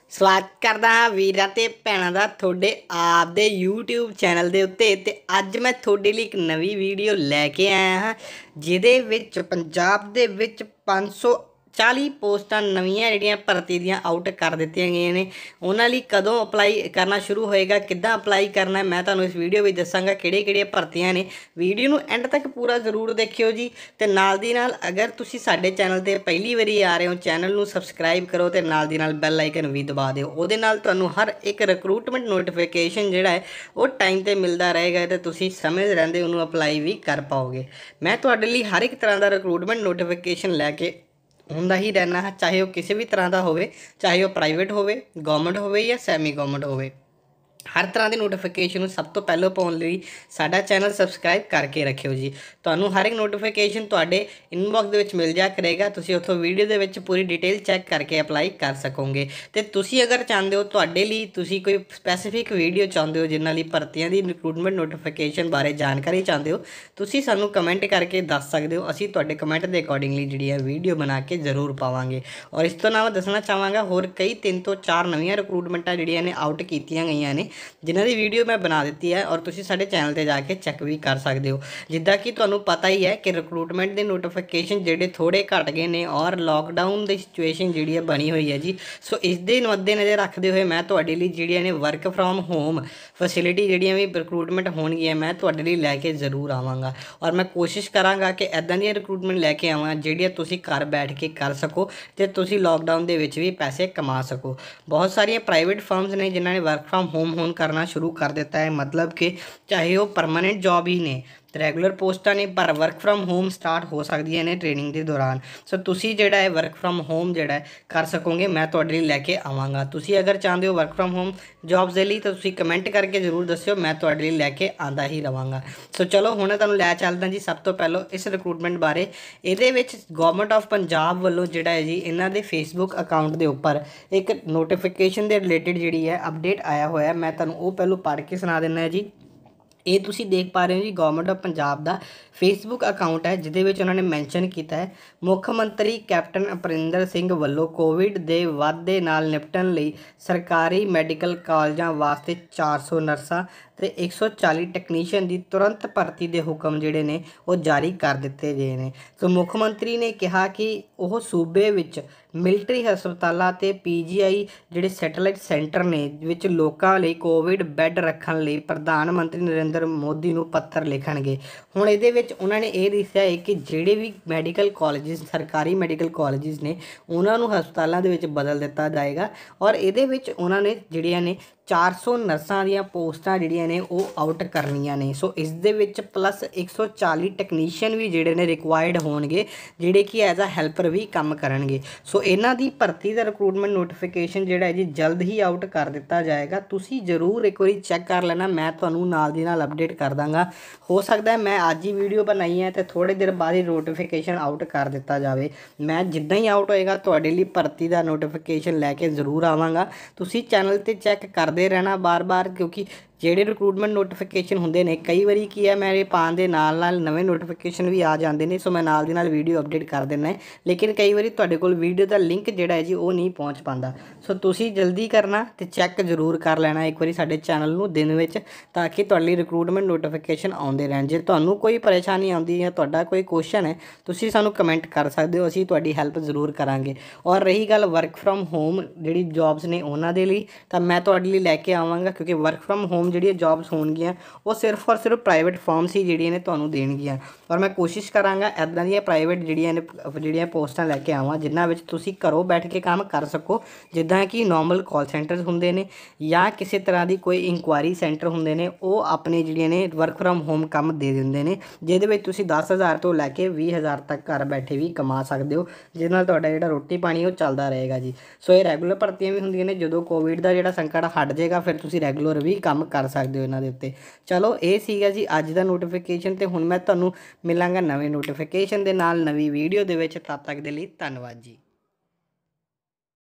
स्वागत करदा हाँ वीरां ते भैणां दा थोड़े आपदे यूट्यूब चैनल दे उत्ते ते अज मैं थोड़े लिए एक नवी वीडियो लैके आया हाँ जिहदे विच पंजाब दे विच 540 पोस्टां नवीआं जिहड़ियां भर्ती दियां आउट कर दित्तियां गईयां ने उन्हां लई कदों अपलाई करना शुरू होएगा किद्दां अपलाई करना मैं तुहानूं इस वीडियो विच दस्सांगा किहड़ियां भर्तियां ने वीडियो नूं एंड तक पूरा जरूर देखियो जी ते नाल दी नाल अगर तुसीं साडे चैनल ते पहली वारी आ रहे हो चैनल नूं सबसक्राइब करो ते नाल दी नाल बैल आइकन भी दबा दिओ ਉਹਦੇ ਨਾਲ ਤੁਹਾਨੂੰ हर एक रिक्रूटमेंट नोटिफिकेशन ਜਿਹੜਾ ਹੈ ਉਹ टाइम ਤੇ ਮਿਲਦਾ ਰਹੇਗਾ ਤੇ ਤੁਸੀਂ ਸਮਝ ਰਹਿੰਦੇ ਉਹਨੂੰ ਅਪਲਾਈ ਵੀ ਕਰ ਪਾਓਗੇ मैं ਤੁਹਾਡੇ ਲਈ हर एक तरह का रिक्रूटमेंट नोटिफिकेशन लैके ਹੁੰਦਾ ही रहना है चाहे वह किसी भी तरह का होवे चाहे वह प्राइवेट होवे गवर्नमेंट होवे या सैमी गवर्नमेंट होवे हर तरह की नोटिफिकेशन सब तो पहले पाने लिए साडा चैनल सबसक्राइब करके रखियो जी तुहानूं हर एक नोटिफिकेशन तुहाडे इनबॉक्स दे विच मिल जा करेगा तुसीं उत्थों वीडियो दे विच पूरी डिटेल चैक करके अप्लाई कर सकोगे ते तुसीं अगर चाहते हो तुहाडे लई तुसीं कोई स्पैसीफिक वीडियो चाहते हो जिन्हां लई भर्तियां दी रिक्रूटमेंट नोटिफिकेशन बारे जानकारी चाहते हो तुसीं सानूं कमेंट करके दस सकते हो असीं तुहाडे कमेंट के अकॉर्डिंगली जिहड़ी है वीडियो बना के जरूर पावांगे और इस तो इलावा दसना चाहांगा होर कई 3 तो 4 नवीआं रिक्रूटमेंटां जिहड़ियां ने आउट कीतियां गईयां ने जिन्हां दी वीडियो मैं बना दी है और तुसीं साडे चैनल ते जाके चैक भी कर सकते हो जिद्दां कि तुहानूं पता ही है कि रिक्रूटमेंट के नोटिफिकेशन जिहड़े थोड़े घट गए ने और लॉकडाउन की सिचुएशन जिहड़ी है बनी हुई है जी सो इस दे मद्देनज़र रखते हुए मैं तुहाडे लई जिहड़ियां ने वर्क फ्रॉम होम फैसिलिटी जिहड़ियां भी रिक्रूटमेंट होणगियां मैं तुहाडे लई लैके जरूर आवांगा और मैं कोशिश करांगा कि इदां दी रिक्रूटमेंट लैके आवां जिहड़ियां तुसीं घर बैठ के कर सको ते तुसीं लॉकडाउन दे विच भी पैसे कमा सको बहुत सारियां प्राइवेट फर्म्स ने जिन्हां ने वर्क फ्रॉम होम करना शुरू कर दिता है मतलब कि चाहे वो परमानेंट जॉब ही ने रेगुलर पोस्टां ने पर वर्क फ्रॉम होम स्टार्ट हो सकदियां ने ट्रेनिंग के दौरान सो तुसीं जिहड़ा है वर्क फ्रॉम होम जिहड़ा है कर सकोगे मैं तुहाडे लई लैके आवांगा तुसीं अगर चाहते हो वर्क फ्रॉम होम जॉब्स दे लई तो तुसीं कमेंट करके जरूर दस्सिओ मैं तुहाडे लई लैके आंदा ही रवांगा सो चलो हुण तुहानूं लै चलदा जी सब तो पहलों इस रिक्रूटमेंट बारे इहदे विच गवर्नमेंट ऑफ पंजाब वल्लों जिहड़ा है जी इन्हां दे फेसबुक अकाउंट के उपर एक नोटिफिकेशन के रिलेटिड जिहड़ी है अपडेट आया होया मैं तुहानूं वो पहलों पढ़ के सुना दिंदा जी ये तुसी देख पा रहे हो जी गवर्नमेंट ऑफ पंजाब का फेसबुक अकाउंट है जिहदे विच उन्होंने मैंशन किया है मुख मंत्री कैप्टन अमरिंदर सिंह वल्लों कोविड के वाधे नाल निपटन लई सरकारी मैडिकल कॉलेजां वास्ते 400 नर्सां ते 140 टैक्नीशियन की तुरंत भर्ती के हुक्म जिहड़े ने वो जारी कर दिते गए हैं सो मुख मंत्री ने कहा कि वह सूबे विच मिलटरी हस्पतालों ते PGI जिहड़े सैटेलाइट सेंटर ने विच लोकां लई कोविड बैड रखण लई प्रधानमंत्री नरेंद्र मोदी नूं पत्र लिखणगे हुण इहदे विच उन्होंने ये दस्सिया है कि जिहड़े भी मैडिकल कॉलेजिस सरकारी मैडिकल कॉलेजिस ने उन्हां नूं हस्पतालों दे विच बदल दिता जाएगा और इहदे विच उन्होंने जिहड़ियां ने 400 नर्सां दीयां पोस्टां जिहड़ियां ने वो आउट करनियां ने सो इस दे विच प्लस 140 टैक्नीशियन भी जिहड़े ने रिक्वायर्ड होणगे जिहड़े कि एज अ हैल्पर भी काम करनगे सो इन्हां दी भर्ती दा रिक्रूटमेंट नोटिफिकेशन जिहड़ा है जी जल्द ही आउट कर दिता जाएगा तुसीं जरूर एक बारी चैक कर लेना मैं तुहानूं नाल दी नाल अपडेट कर दांगा हो सकता है मैं अज ही वीडियो बनाई है तो थोड़े देर बाद ही नोटिफिकेशन आउट कर दिता जाए मैं जिद्दां ही आउट होएगा तुहाडे लई भर्ती दा नोटिफिकेशन लैके जरूर आवांगा तुसीं चैनल ते चैक कर रहना बार बार क्योंकि ਜਿਹੜੇ रिक्रूटमेंट नोटिफिकेशन ਹੁੰਦੇ ਨੇ कई ਵਾਰੀ ਕੀ ਹੈ ਮੇਰੇ ਪਾਣ ਦੇ ਨਾਲ ਨਵੇਂ ਨੋਟੀਫਿਕੇਸ਼ਨ ਵੀ ਆ ਜਾਂਦੇ ਨੇ ਸੋ ਮੈਂ ਨਾਲ ਦੀ ਨਾਲ ਵੀਡੀਓ ਅਪਡੇਟ ਕਰ ਦਿੰਦਾ ਲੇਕਿਨ ਕਈ ਵਾਰੀ ਤੁਹਾਡੇ ਕੋਲ ਵੀਡੀਓ ਦਾ ਲਿੰਕ ਜਿਹੜਾ ਹੈ ਜੀ ਉਹ ਨਹੀਂ ਪਹੁੰਚ ਪਾਉਂਦਾ ਸੋ ਤੁਸੀਂ ਜਲਦੀ ਕਰਨਾ ਤੇ ਚੈੱਕ ਜ਼ਰੂਰ ਕਰ ਲੈਣਾ ਇੱਕ ਵਾਰੀ ਸਾਡੇ ਚੈਨਲ ਨੂੰ ਦਿਨ ਵਿੱਚ ਤਾਂ ਕਿ ਤੁਹਾਡੀ ਰਿਕਰੂਟਮੈਂਟ ਨੋਟੀਫਿਕੇਸ਼ਨ ਆਉਂਦੇ ਰਹਿਣ ਜੇ ਤੁਹਾਨੂੰ ਕੋਈ ਪਰੇਸ਼ਾਨੀ ਆਉਂਦੀ ਹੈ ਤੁਹਾਡਾ ਕੋਈ ਕੁਐਸਚਨ ਹੈ ਤੁਸੀਂ ਸਾਨੂੰ ਕਮੈਂਟ ਕਰ ਸਕਦੇ ਹੋ ਅਸੀਂ ਤੁਹਾਡੀ ਹੈਲਪ ਜ਼ਰੂਰ ਕਰਾਂਗੇ ਔਰ ਰਹੀ ਗੱਲ ਵਰਕ ਫਰਮ ਹੋਮ ਜਿਹੜੀ ਜੌਬਸ ਨੇ ਉਹਨਾਂ ਦੇ ਲਈ ਤਾਂ ਮੈਂ ਤੁਹਾਡੇ ਲਈ ਲੈ ਕੇ ਆਵਾਂਗਾ ਕਿਉਂਕਿ ਵਰਕ ਫਰਮ ਹੋਮ ਜਿਹੜੀਆਂ ਜੌਬਸ ਹੋਣਗੀਆਂ ਉਹ ਸਿਰਫ ਔਰ ਸਿਰਫ ਪ੍ਰਾਈਵੇਟ ਫਰਮਸ ਹੀ ਜਿਹੜੀਆਂ ਨੇ ਤੁਹਾਨੂੰ ਦੇਣਗੀਆਂ ਔਰ ਮੈਂ ਕੋਸ਼ਿਸ਼ ਕਰਾਂਗਾ ਇੱਦਾਂ ਦੀਆਂ ਪ੍ਰਾਈਵੇਟ ਜਿਹੜੀਆਂ ਪੋਸਟਾਂ ਲੈ ਕੇ ਆਵਾਂ ਜਿਨ੍ਹਾਂ ਵਿੱਚ ਤੁਸੀਂ ਘਰੋਂ ਬੈਠ ਕੇ ਕੰਮ ਕਰ ਸਕੋ ਜਿੱਦਾਂ ਕਿ ਨੋਰਮਲ ਕਾਲ ਸੈਂਟਰਸ ਹੁੰਦੇ ਨੇ ਜਾਂ ਕਿਸੇ ਤਰ੍ਹਾਂ ਦੀ ਕੋਈ ਇਨਕੁਆਇਰੀ ਸੈਂਟਰ ਹੁੰਦੇ ਨੇ ਉਹ ਆਪਣੇ ਜਿਹੜੀਆਂ ਨੇ ਵਰਕ ਫਰਮ ਹੋਮ ਕੰਮ ਦੇ ਦਿੰਦੇ ਨੇ ਜਿਹਦੇ ਵਿੱਚ ਤੁਸੀਂ 10,000 ਤੋਂ ਲੈ ਕੇ 20,000 ਤੱਕ ਘਰ ਬੈਠੇ ਵੀ ਕਮਾ ਸਕਦੇ ਹੋ ਜਿਹਦੇ ਨਾਲ ਤੁਹਾਡਾ ਜਿਹੜਾ ਰੋਟੀ ਪਾਣੀ ਉਹ ਚੱਲਦਾ ਰਹੇਗਾ ਜੀ ਸੋ ਇਹ ਰੈਗੂਲਰ ਭਰਤੀਆਂ ਵੀ ਹੁੰਦੀਆਂ ਨੇ ਜਦੋਂ ਕੋਵਿਡ ਦਾ ਜਿਹੜਾ ਸੰਕਟ ਹਟ ਜਾਏਗਾ ਫਿਰ ਤੁਸੀਂ ਰੈਗੂਲਰ ਵੀ ਕੰਮ कर सकते हो इन्हां दे उत्ते चलो ये सीगा जी अज दा नोटिफिकेशन ते हुण मैं तुहानूं मिलांगा नवे नोटिफिकेशन दे नाल नवी वीडियो दे विच तद तक दे लई धन्नवाद जी।